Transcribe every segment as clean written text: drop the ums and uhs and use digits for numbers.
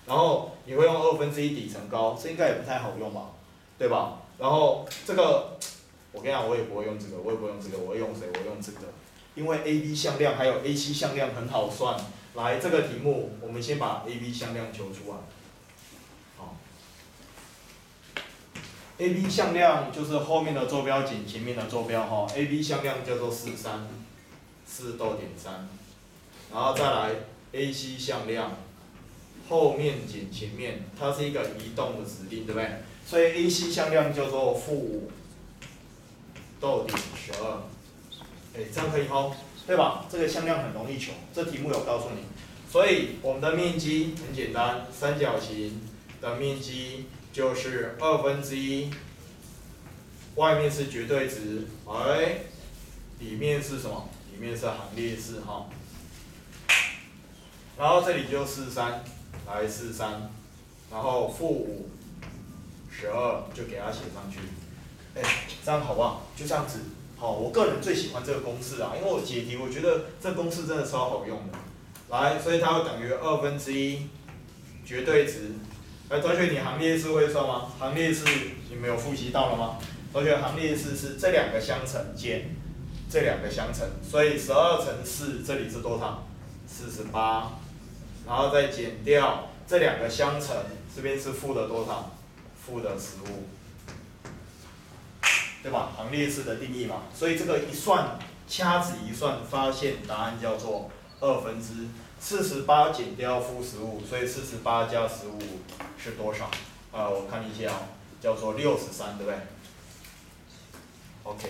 然后你会用1/2底乘高，这应该也不太好用吧，对吧？然后这个，我跟你讲，我也不会用这个，我也不会用这个，我会用谁？我会用这个，因为 A、B 向量还有 AC 向量很好算。来，这个题目我们先把 A、B 向量求出来。好 ，A、B 向量就是后面的坐标减前面的坐标哈。A、B 向量叫做4、3，4.3，然后再来 AC 向量。后面减前面，它是一个移动的指令，对不对？所以 AC 向量叫做-5逗点12，这样可以吼，对吧？这个向量很容易求，这题目有告诉你。所以我们的面积很简单，三角形的面积就是1/2，外面是绝对值，里面是什么？里面是行列式哈。然后这里就43。来43，然后-512就给它写上去，这样好不好？就这样子，好，我个人最喜欢这个公式啊，因为我解题，我觉得这公式真的超好用的。来，所以它会等于1/2绝对值。同学，你行列式会算吗？行列式你们有复习到了吗？同学，行列式是这两个相乘减这两个相乘，所以12乘4这里是多少？48。然后再减掉这两个相乘，这边是负的多少？负的15，对吧？行列式的定义嘛，所以这个一算，掐指一算，发现答案叫做48减掉-15，所以48加15是多少？我看一下哦，叫做63，对不对 ？OK。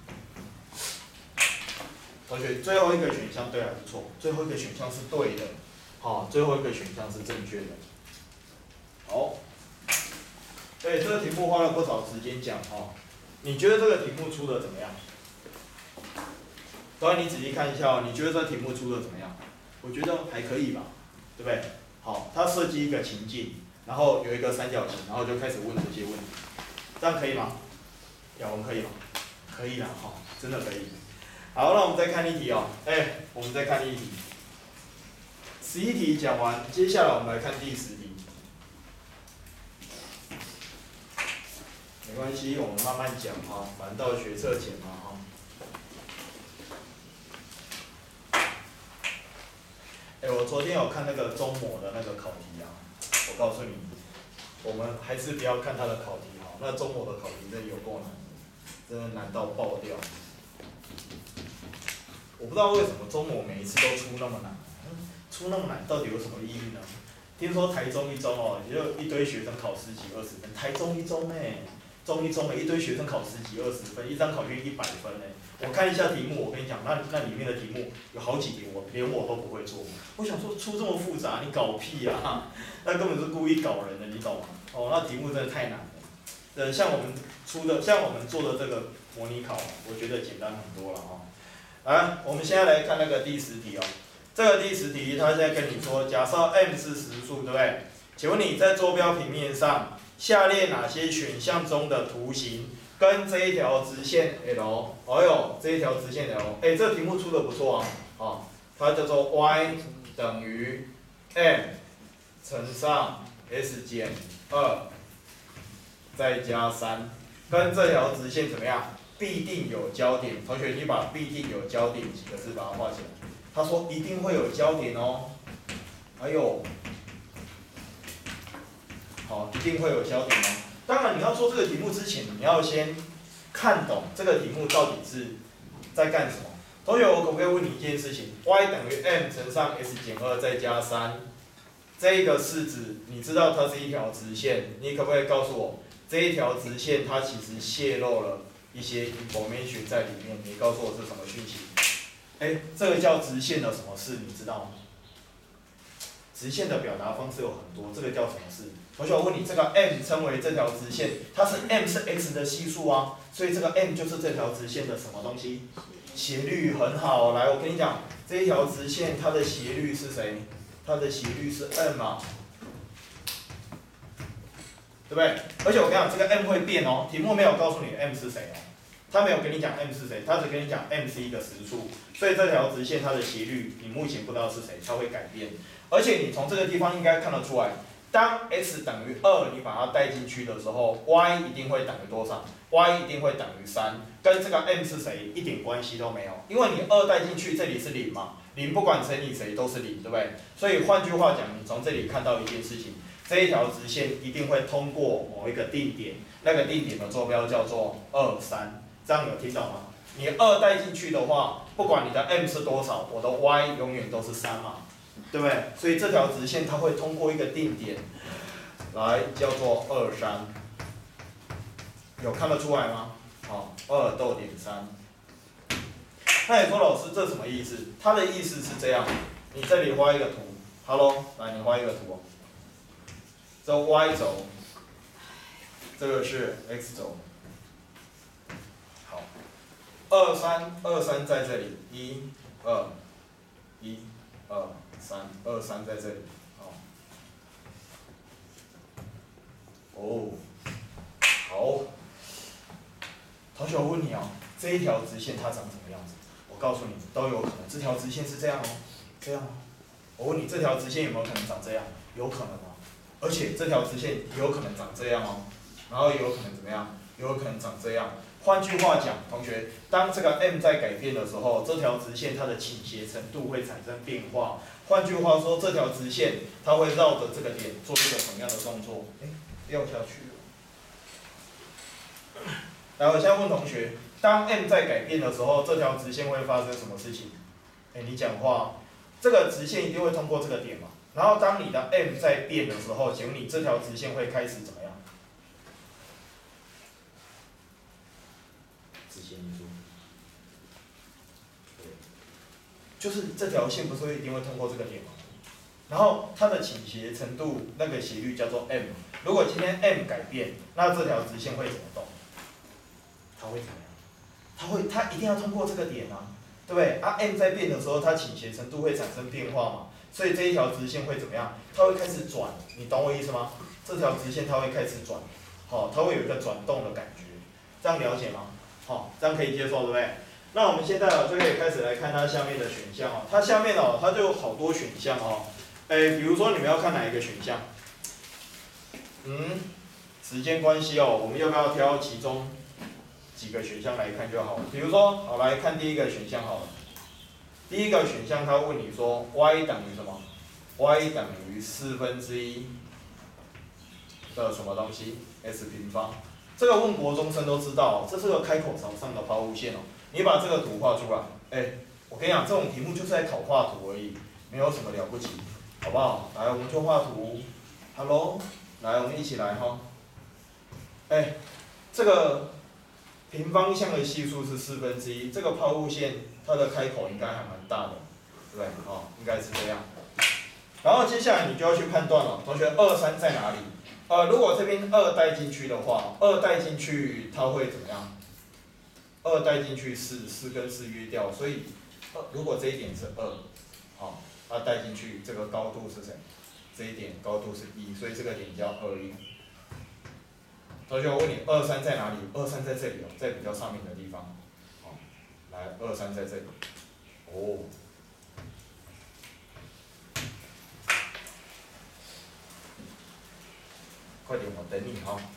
同学，最后一个选项对还是错？最后一个选项是对的。好，最后一个选项是正确的。好，这个题目花了不少时间讲哈。你觉得这个题目出的怎么样？当然你仔细看一下哦，你觉得这题目出的怎么样？我觉得还可以吧，对不对？好，它设计一个情境，然后有一个三角形，然后就开始问这些问题，这样可以吗？亚文可以吗？可以啦，哈，真的可以。好，那我们再看一题哦，我们再看一题。11题讲完，接下来我们来看第10题。没关系，我们慢慢讲哈，反正到学测前嘛哈。我昨天有看那个中模的那个考题啊，我告诉你，我们还是不要看它的考题哈，那中模的考题真的有够难，真的难到爆掉。我不知道为什么中模每一次都出那么难。出那么难，到底有什么意义呢？听说台中一中哦，也就一堆学生考10几20分，台中一中中一中一堆学生考10几20分，一张考卷100分我看一下题目，我跟你讲，那里面的题目有好几题连我都不会做。我想说出这么复杂，你搞屁啊！那根本是故意搞人的，你懂吗？那题目真的太难了。像我们做的这个模拟考，我觉得简单很多了哈。来，我们现在来看那个第10题哦。这个第10题，他现在跟你说，假设 m 是实数，对不对？请问你在坐标平面上，下列哪些选项中的图形跟这一条直线 L， 这一条直线 L， 这个题目出的不错啊，它叫做 y 等于 m 乘上 s 减2再加3，跟这条直线怎么样？必定有交点。同学，你把必定有交点几个字把它画起来。他说一定会有交点哦，好，一定会有交点哦。当然，你要做这个题目之前，你要先看懂这个题目到底是在干什么。同学，我可不可以问你一件事情 ？y 等于 m 乘上 s 减2再加3，这个式子，你知道它是一条直线，你可不可以告诉我，这一条直线它其实泄露了一些 information 在里面？你告诉我是什么讯息？这个叫直线的什么式，你知道吗？直线的表达方式有很多，这个叫什么式？同学，我问你，这个 m 称为这条直线，m 是 x 的系数啊，所以这个 m 就是这条直线的什么东西？斜率很好，来，我跟你讲，这一条直线它的斜率是谁？它的斜率是 m 啊，对不对？而且我跟你讲，这个 m 会变哦，题目没有告诉你 m 是谁哦。他没有跟你讲 m 是谁，他只跟你讲 m 是一个实数，所以这条直线它的斜率你目前不知道是谁，它会改变。而且你从这个地方应该看得出来， 当 x 等于2，你把它带进去的时候 ，y 一定会等于多少 ？y 一定会等于3，跟这个 m 是谁一点关系都没有，因为你2带进去，这里是0嘛，0不管乘以谁都是0，对不对？所以换句话讲，你从这里看到一件事情，这一条直线一定会通过某一个定点，那个定点的坐标叫做2、3，这样有听懂吗？你2带进去的话，不管你的 m 是多少，我的 y 永远都是3嘛。对不对？所以这条直线它会通过一个定点，来叫做2、3，有看得出来吗？好，2逗点3。那你说老师这什么意思？它的意思是这样，你这里画一个图 ，Hello， 来你画一个图哦。这 y 轴，这个是 x 轴。好，2、3在这里，1、2、1、2、3，2、3在这里，哦，好，同学我问你哦，这一条直线它长什么样子？我告诉你，都有可能。这条直线是这样哦，这样哦。我问你，这条直线有没有可能长这样？有可能哦。而且这条直线有可能长这样哦，然后也有可能怎么样？有可能长这样。换句话讲，同学，当这个 m 在改变的时候，这条直线它的倾斜程度会产生变化。换句话说，这条直线它会绕着这个点做一个什么样的动作？掉下去了。来，我现在问同学，当 m 在改变的时候，这条直线会发生什么事情？你讲话，这个直线一定会通过这个点嘛？然后当你的 m 在变的时候，请问你这条直线会开始怎么样？直线移出。就是这条线不是一定会通过这个点吗？然后它的倾斜程度那个斜率叫做 m。如果今天 m 改变，那这条直线会怎么动？它会怎么样？它一定要通过这个点啊，对不对？m 在变的时候，它倾斜程度会产生变化嘛，所以这一条直线会怎么样？它会开始转，你懂我意思吗？这条直线它会开始转，它会有一个转动的感觉，这样了解吗？这样可以接受，对不对？那我们现在就可以开始来看它下面的选项哦。它下面它就有好多选项哦。比如说你们要看哪一个选项？时间关系哦，我们要不要挑其中几个选项来看就好了？比如说，好来看第一个选项好了。第一个选项它问你说 y 等于什么 ？y 等于1/4的什么东西 ？s 平方。这个问国中生都知道，这是个开口朝上的抛物线哦。你把这个图画出来，我跟你讲，这种题目就是在考画图而已，没有什么了不起，好不好？来，我们就画图。Hello， 来，我们一起来哈。这个平方向的系数是1/4，这个抛物线它的开口应该还蛮大的，对不对？应该是这样。然后接下来你就要去判断了，同学2、3在哪里？如果这边2带进去的话，2带进去它会怎么样？2带进去4跟4约掉，所以如果这一点是2，它带进去这个高度是谁？这一点高度是1，所以这个点叫21。同学，我问你，2、3在哪里？2、3在这里哦，在比较上面的地方。来，2、3在这里。快点，我等你哈。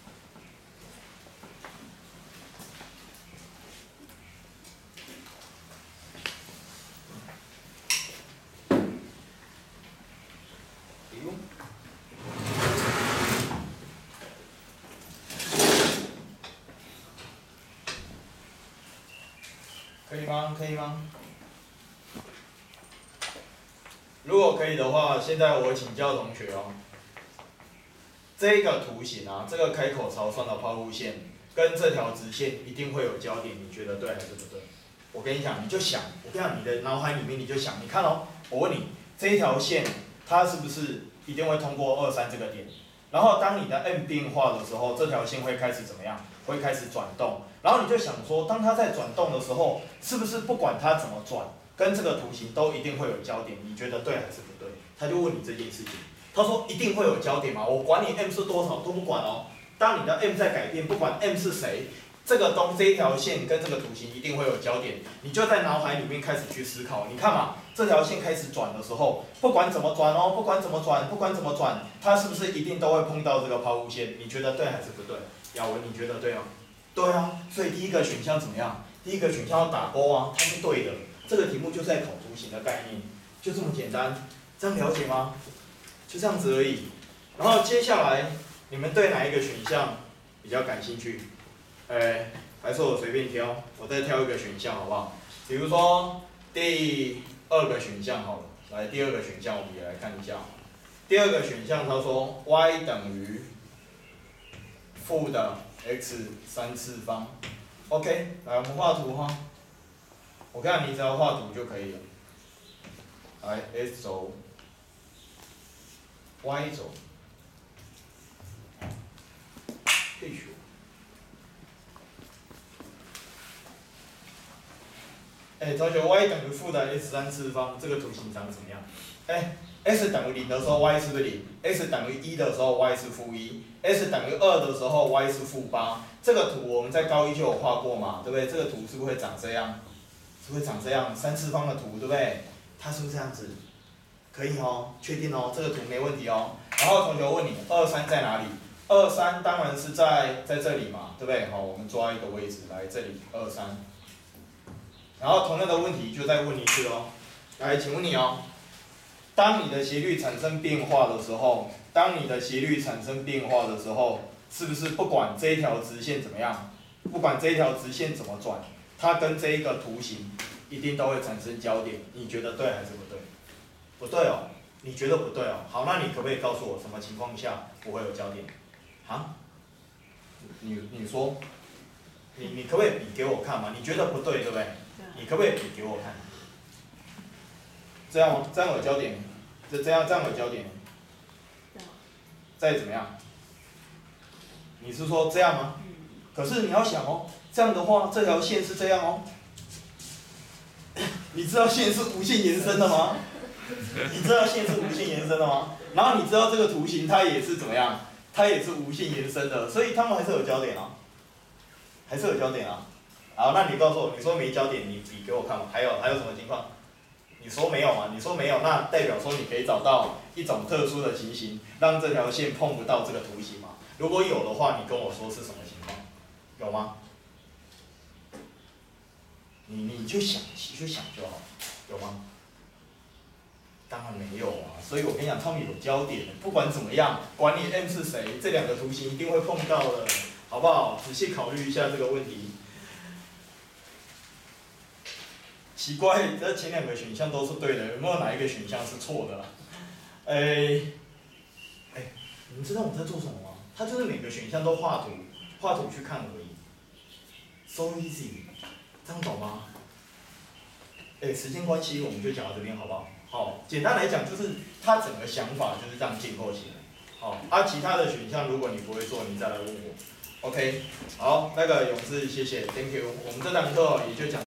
可以吗？可以吗？如果可以的话，现在我请教同学哦。这个图形啊，这个开口朝上的抛物线跟这条直线一定会有交点，你觉得对还是不对？我跟你讲，你就想，我跟你讲，你的脑海里面你就想，你看哦，我问你，这一条线它是不是一定会通过2、3这个点？然后当你的 m 变化的时候，这条线会开始怎么样？会开始转动。然后你就想说，当它在转动的时候，是不是不管它怎么转，跟这个图形都一定会有交点？你觉得对还是不对？他就问你这件事情。他说一定会有交点嘛，我管你 m 是多少都不管哦。当你的 m 在改变，不管 m 是谁， 这一条线跟这个图形一定会有交点，你就在脑海里面开始去思考。你看嘛，这条线开始转的时候，不管怎么转哦，不管怎么转，它是不是一定都会碰到这个抛物线？你觉得对还是不对？雅文，你觉得对吗？对啊，所以第一个选项怎么样？第一个选项要打勾啊，它是对的。这个题目就是在考图形的概念，就这么简单，这样了解吗？就这样子而已。然后接下来你们对哪一个选项比较感兴趣？还是我随便挑，我再挑一个选项好不好？比如说第二个选项好了，来第二个选项我们也来看一下。第二个选项他说 y 等于负的 x3次方。OK， 来我们画图哈。我看你只要画图就可以了。来 x 轴 ，y 轴，配选。同学 ，y 等于负的 x3次方，这个图形长怎么样？x 等于0的时候 y 是不是0 ？x 等于1的时候 y 是负1 ，x 等于2的时候 y 是负8。这个图我们在高一就有画过嘛，对不对？这个图是不是会长这样？是不是长这样？三次方的图，对不对？它是不是这样子？可以哦，确定哦，这个图没问题哦。然后同学问你，23在哪里？23当然是在这里嘛，对不对？好，我们抓一个位置来这里23。然后同样的问题就再问一次哦，来，请问你哦，当你的斜率产生变化的时候，是不是不管这一条直线怎么样，不管这一条直线怎么转，它跟这一个图形一定都会产生交点？你觉得对还是不对？不对哦，你觉得不对哦？好，那你可不可以告诉我什么情况下不会有交点？啊？你说，你可不可以比给我看嘛？你觉得不对，对不对？你可不可以比给我看？这样吗？这样有焦点？这样有焦点？再怎么样？你是说这样吗？可是你要想哦，这样的话，这条线是这样哦。你知道线是无限延伸的吗？你知道线是无限延伸的吗？然后你知道这个图形它也是怎么样？它也是无限延伸的，所以它们还是有焦点啊，还是有焦点啊。好，那你告诉我，你说没焦点，你比给我看嘛？还有什么情况？你说没有嘛？你说没有，那代表说你可以找到一种特殊的情形，让这条线碰不到这个图形嘛？如果有的话，你跟我说是什么情况？有吗？你就想就好，有吗？当然没有啊，所以我跟你讲，他们有焦点，不管怎么样，管你 M 是谁，这两个图形一定会碰到的，好不好？仔细考虑一下这个问题。奇怪，这前两个选项都是对的，有没有哪一个选项是错的？你们知道我在做什么吗？它就是每个选项都画图去看而已 ，so easy， 这样懂吗？时间关系我们就讲到这边好不好？好，简单来讲就是它整个想法就是这样建构起来。好，其他的选项如果你不会做，你再来问我。OK， 好，那个勇士，谢谢 ，Thank you， 我们这堂课也就讲。